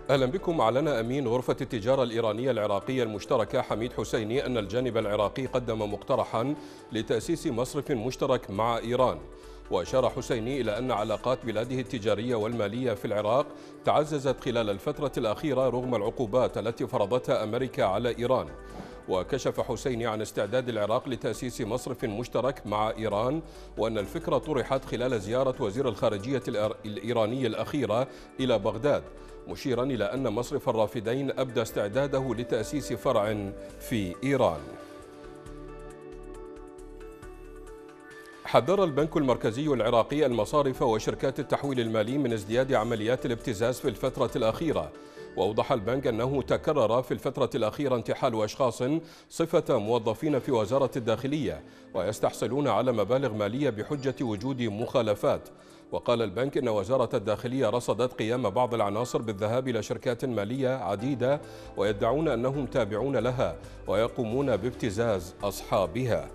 أهلا بكم. أعلن أمين غرفة التجارة الإيرانية العراقية المشتركة حميد حسيني أن الجانب العراقي قدم مقترحا لتأسيس مصرف مشترك مع إيران. وأشار حسيني إلى أن علاقات بلاده التجارية والمالية في العراق تعززت خلال الفترة الأخيرة رغم العقوبات التي فرضتها أمريكا على إيران. وكشف حسيني عن استعداد العراق لتأسيس مصرف مشترك مع إيران، وأن الفكرة طرحت خلال زيارة وزير الخارجية الإيراني الأخيرة إلى بغداد، مشيرا إلى أن مصرف الرافدين أبدى استعداده لتأسيس فرع في إيران. حذر البنك المركزي العراقي المصارف وشركات التحويل المالي من ازدياد عمليات الابتزاز في الفترة الأخيرة. وأوضح البنك أنه تكرر في الفترة الأخيرة انتحال أشخاص صفة موظفين في وزارة الداخلية ويستحصلون على مبالغ مالية بحجة وجود مخالفات. وقال البنك إن وزارة الداخلية رصدت قيام بعض العناصر بالذهاب إلى شركات مالية عديدة ويدعون أنهم تابعون لها ويقومون بابتزاز أصحابها.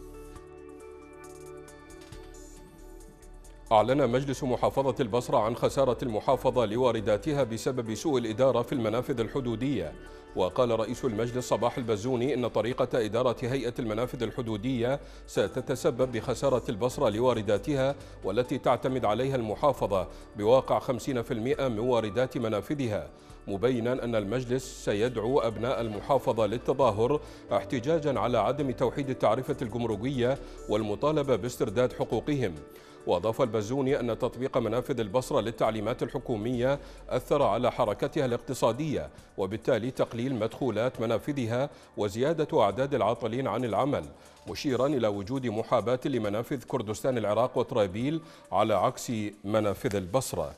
أعلن مجلس محافظة البصرة عن خسارة المحافظة لوارداتها بسبب سوء الإدارة في المنافذ الحدودية. وقال رئيس المجلس صباح البزوني إن طريقة إدارة هيئة المنافذ الحدودية ستتسبب بخسارة البصرة لوارداتها والتي تعتمد عليها المحافظة بواقع 50% من واردات منافذها، مبينا أن المجلس سيدعو أبناء المحافظة للتظاهر احتجاجا على عدم توحيد التعرفة الجمركية والمطالبة باسترداد حقوقهم. وأضاف البزوني أن تطبيق منافذ البصرة للتعليمات الحكومية أثر على حركتها الاقتصادية وبالتالي تقليل مدخولات منافذها وزيادة أعداد العاطلين عن العمل، مشيرا إلى وجود محاباة لمنافذ كردستان العراق وطرابيل على عكس منافذ البصرة.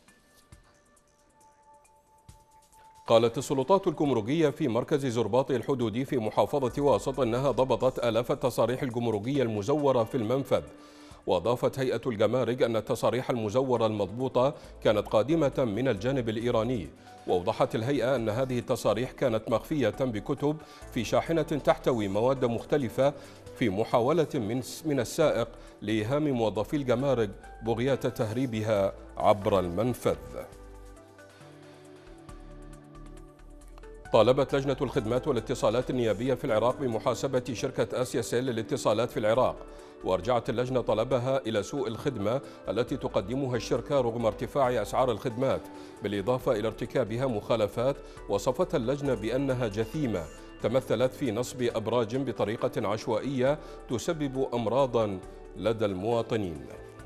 قالت السلطات الجمركية في مركز زرباط الحدودي في محافظة واسط أنها ضبطت آلاف التصاريح الجمركية المزورة في المنفذ. وأضافت هيئة الجمارك أن التصاريح المزورة المضبوطة كانت قادمة من الجانب الإيراني. وأوضحت الهيئة أن هذه التصاريح كانت مخفية بكتب في شاحنة تحتوي مواد مختلفة في محاولة من السائق لإيهام موظفي الجمارك بغية تهريبها عبر المنفذ. طالبت لجنة الخدمات والاتصالات النيابية في العراق بمحاسبة شركة آسيا سيل للاتصالات في العراق. وارجعت اللجنة طلبها إلى سوء الخدمة التي تقدمها الشركة رغم ارتفاع أسعار الخدمات، بالإضافة إلى ارتكابها مخالفات وصفتها اللجنة بأنها جثيمة تمثلت في نصب أبراج بطريقة عشوائية تسبب أمراضا لدى المواطنين.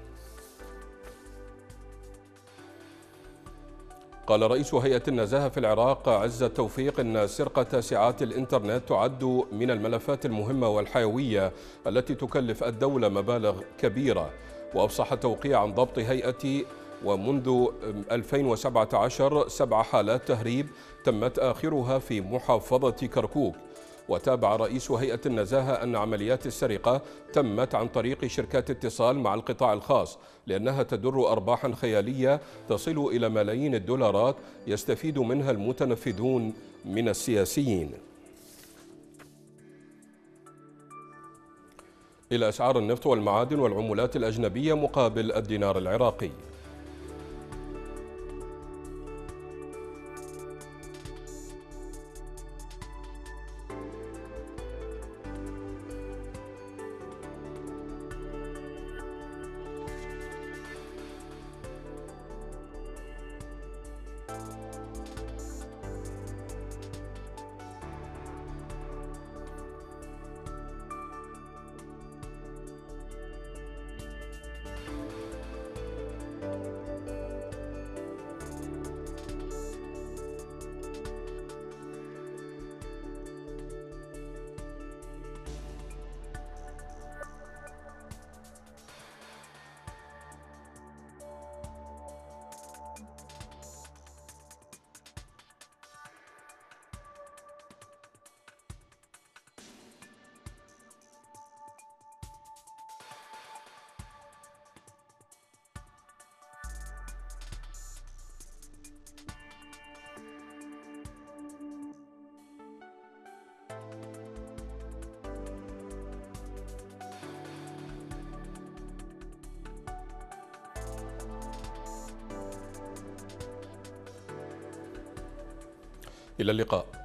قال رئيس هيئة النزاهة في العراق عز التوفيق إن سرقة ساعات الإنترنت تعد من الملفات المهمة والحيوية التي تكلف الدولة مبالغ كبيرة. وأفصح التوقيع عن ضبط هيئة ومنذ 2017 7 حالات تهريب تمت آخرها في محافظة كركوك. وتابع رئيس هيئة النزاهة أن عمليات السرقة تمت عن طريق شركات اتصال مع القطاع الخاص لأنها تدر أرباحا خيالية تصل إلى ملايين الدولارات يستفيد منها المتنفذون من السياسيين. إلى أسعار النفط والمعادن والعملات الأجنبية مقابل الدينار العراقي. إلى اللقاء.